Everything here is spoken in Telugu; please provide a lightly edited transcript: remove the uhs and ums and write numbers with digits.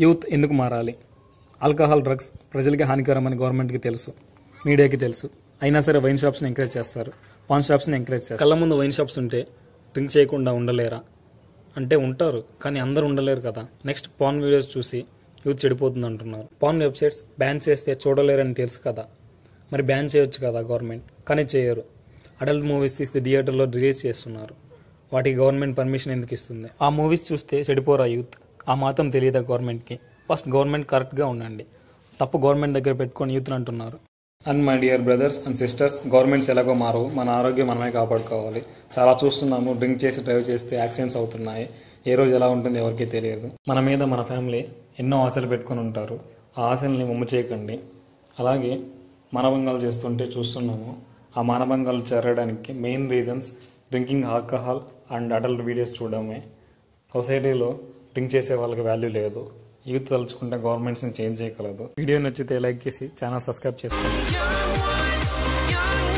యూత్ ఎందుకు మారాలి? ఆల్కహాల్, డ్రగ్స్ ప్రజలకి హానికరమని గవర్నమెంట్కి తెలుసు, మీడియాకి తెలుసు. అయినా సరే వైన్ షాప్స్ని ఎంకరేజ్ చేస్తారు, పాన్ షాప్స్ని ఎంకరేజ్ చేస్తారు. కళ్ళ ముందు వైన్ షాప్స్ ఉంటే డ్రింక్ చేయకుండా ఉండలేరా అంటే ఉంటారు, కానీ అందరూ ఉండలేరు కదా. నెక్స్ట్ పాన్ వీడియోస్ చూసి యూత్ చెడిపోతుంది అంటున్నారు. పాన్ వెబ్సైట్స్ బ్యాన్ చేస్తే చూడలేరని తెలుసు కదా, మరి బ్యాన్ చేయొచ్చు కదా గవర్నమెంట్, కానీ చేయరు. అడల్ట్ మూవీస్ తీస్తే థియేటర్లో రిలీజ్ చేస్తున్నారు, వాటికి గవర్నమెంట్ పర్మిషన్ ఎందుకు ఇస్తుంది? ఆ మూవీస్ చూస్తే చెడిపోరా యూత్? ఆ మాత్రం తెలియదా గవర్నమెంట్కి? ఫస్ట్ గవర్నమెంట్ కరెక్ట్గా ఉండండి, తప్పు గవర్నమెంట్ దగ్గర పెట్టుకొని యూత్ని అంటున్నారు. And my dear brothers and sisters, గవర్నమెంట్స్ ఎలాగో మారవు, మన ఆరోగ్యం మనమే కాపాడుకోవాలి. చాలా చూస్తున్నాము, డ్రింక్ చేసి డ్రైవ్ చేస్తే యాక్సిడెంట్స్ అవుతున్నాయి. ఏ రోజు ఎలా ఉంటుంది ఎవరికీ తెలియదు. మన మీద మన ఫ్యామిలీ ఎన్నో ఆశలు పెట్టుకొని ఉంటారు, ఆ ఆశల్ని వమ్ము చేయకండి. అలాగే మానభంగాలు చేస్తుంటే చూస్తున్నాము, ఆ మానభంగాలు జరగడానికి main reasons drinking, alcohol and adult వీడియోస్ చూడడమే. సొసైటీలో డ్రింక్ చేసే వాళ్ళకి వాల్యూ లేదు. యూత్ తలుచుకుంటే గవర్నమెంట్స్ని చేంజ్ చేయగలదు. వీడియో నచ్చితే లైక్ చేసి ఛానల్ సబ్స్క్రైబ్ చేసుకోండి.